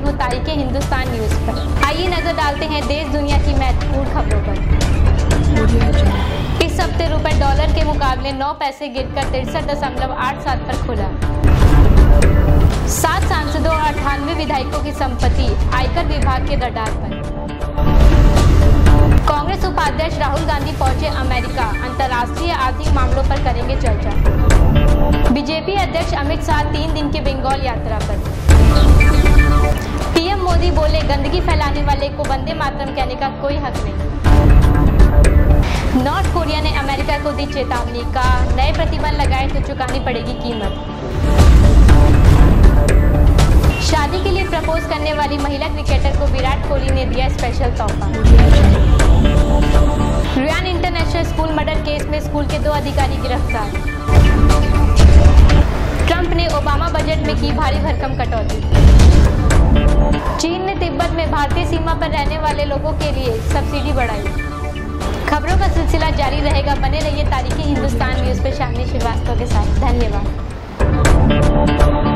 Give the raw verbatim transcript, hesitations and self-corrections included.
हूँ तारीख हिंदुस्तान न्यूज़ पर। आइए नजर डालते हैं देश दुनिया की महत्वपूर्ण खबरों पर। इस हफ्ते रुपए डॉलर के मुकाबले नौ पैसे गिरकर तिरसठ दशमलव आठ सात पर खुला। सात सांसदों और अट्ठानवे विधायकों की संपत्ति आयकर विभाग के रडार पर। कांग्रेस उपाध्यक्ष राहुल गांधी पहुंचे अमेरिका, अंतर्राष्ट्रीय आर्थिक मामलों पर करेंगे चर्चा। बीजेपी अध्यक्ष अमित शाह तीन दिन के बंगाल यात्रा पर। पीएम मोदी बोले, गंदगी फैलाने वाले को वंदे मातरम कहने का कोई हक नहीं। नॉर्थ कोरिया ने अमेरिका को दी चेतावनी, का नए प्रतिबंध लगाए तो चुकानी पड़ेगी कीमत। शादी के लिए प्रपोज करने वाली महिला क्रिकेटर को विराट कोहली ने दिया स्पेशल तोहफा। Ryan international school murder case में स्कूल के दो अधिकारी गिरफ्तार। ट्रंप ने ओबामा बजट में की भारी भरकम कटौती। चीन ने तिब्बत में भारतीय सीमा पर रहने वाले लोगों के लिए सब्सिडी बढ़ाई। खबरों का सिलसिला जारी रहेगा, बने रहिए तारीख हिंदुस्तान न्यूज़ पे शालिनी श्रीवास्तव के साथ। धन्यवाद।